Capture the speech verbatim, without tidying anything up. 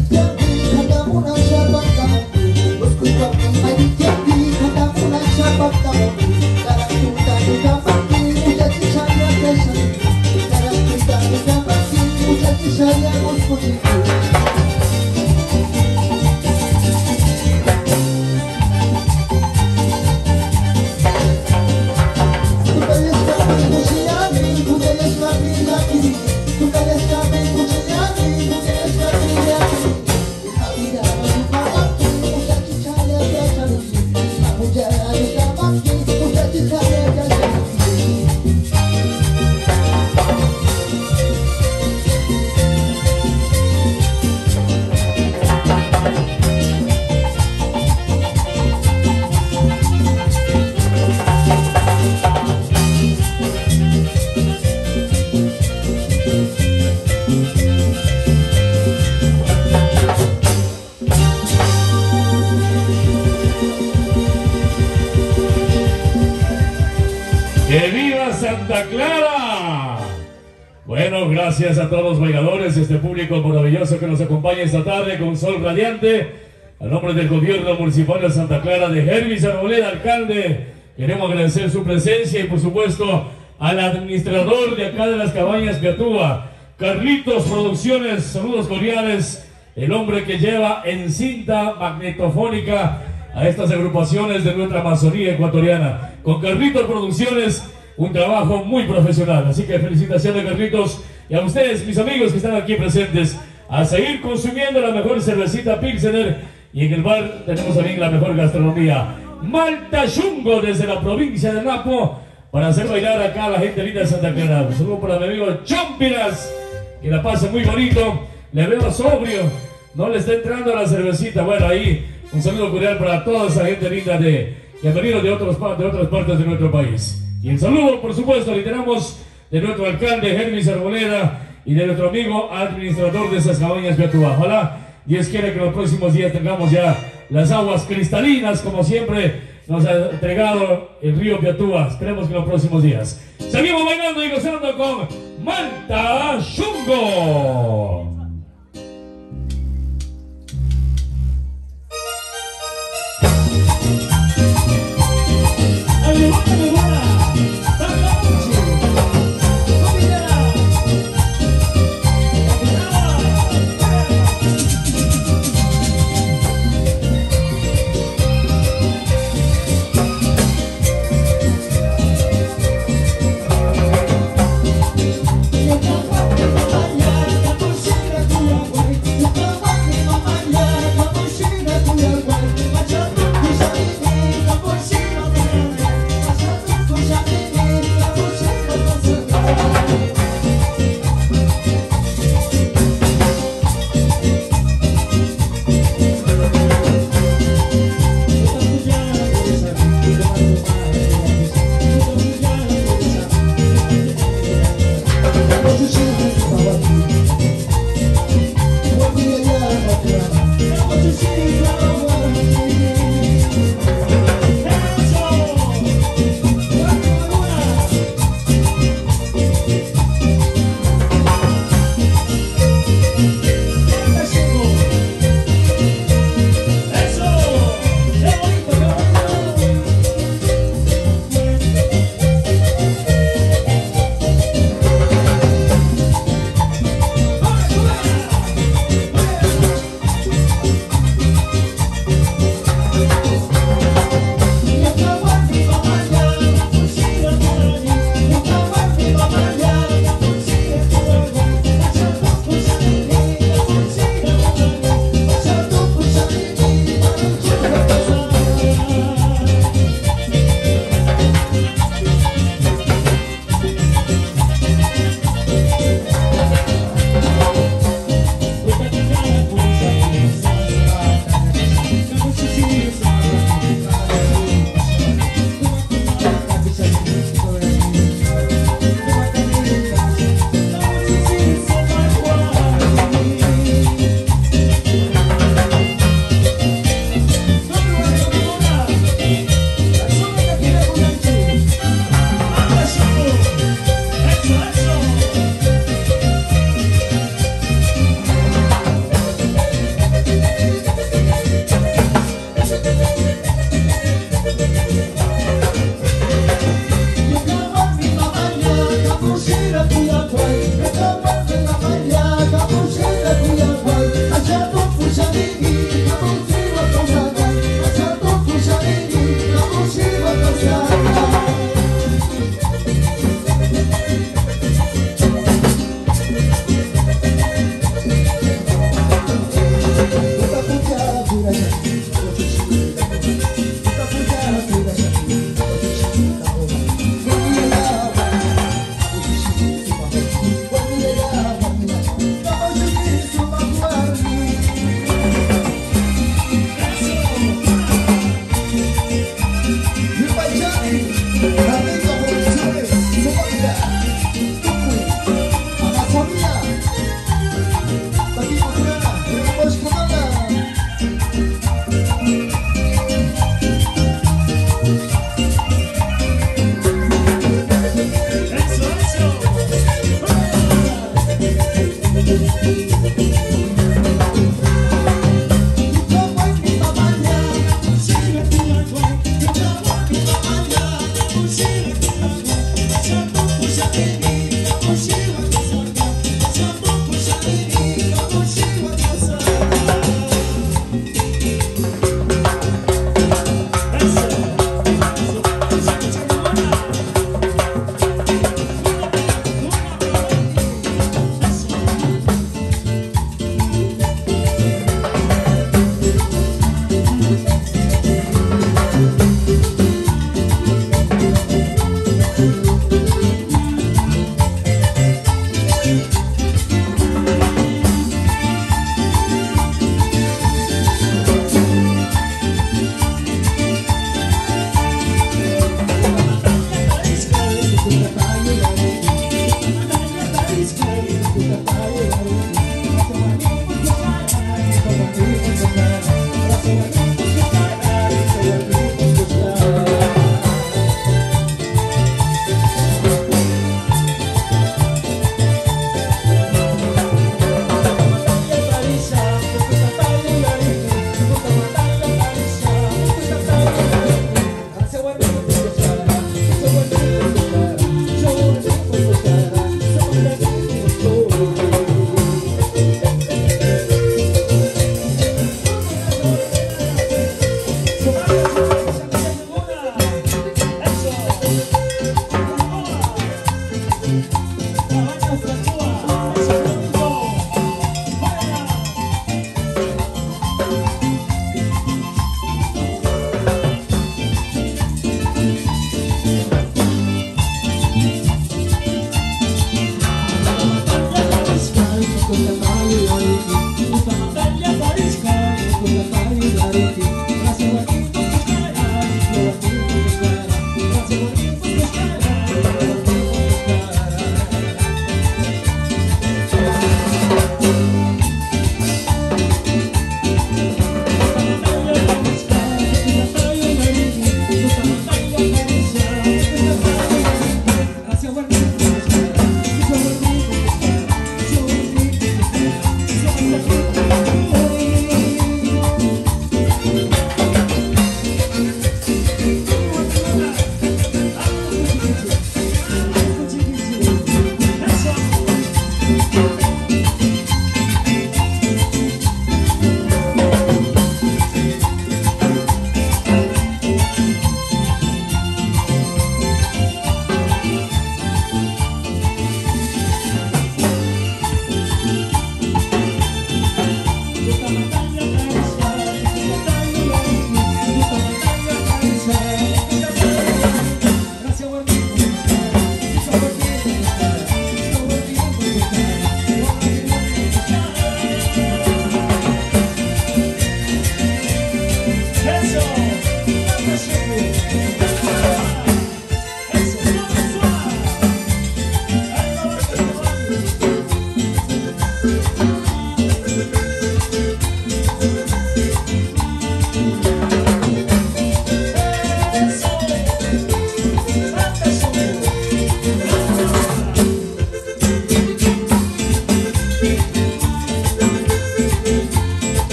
¡Que viva Santa Clara! Bueno, gracias a todos los bailadores, este público maravilloso que nos acompaña esta tarde con sol radiante. A nombre del gobierno municipal de Santa Clara, de Hervis Arboleda, alcalde, queremos agradecer su presencia y por supuesto al administrador de acá de las Cabañas Piatúa, Carlitos Producciones, saludos cordiales, el hombre que lleva en cinta magnetofónica a estas agrupaciones de nuestra Amazonía ecuatoriana. Con Carlitos Producciones, un trabajo muy profesional. Así que felicitaciones, Carlitos, y a ustedes, mis amigos que están aquí presentes, a seguir consumiendo la mejor cervecita Pilsener, y en el bar tenemos también la mejor gastronomía. Malta Chungo desde la provincia de Napo, para hacer bailar acá a la gente linda de Santa Clara. Un saludo para mi amigo Chompiras, que la pase muy bonito. Le veo sobrio, no le está entrando a la cervecita. Bueno, ahí un saludo cordial para toda esa gente linda de, que han venido de, otros, de otras partes de nuestro país. Y el saludo, por supuesto, le tenemos de nuestro alcalde Hervis Arboleda y de nuestro amigo administrador de esas Cabañas Piatúa. Ojalá Dios quiere que los próximos días tengamos ya las aguas cristalinas, como siempre nos ha entregado el río Piatúa. Esperemos que los próximos días. Seguimos bailando y gozando con Malta Chungo.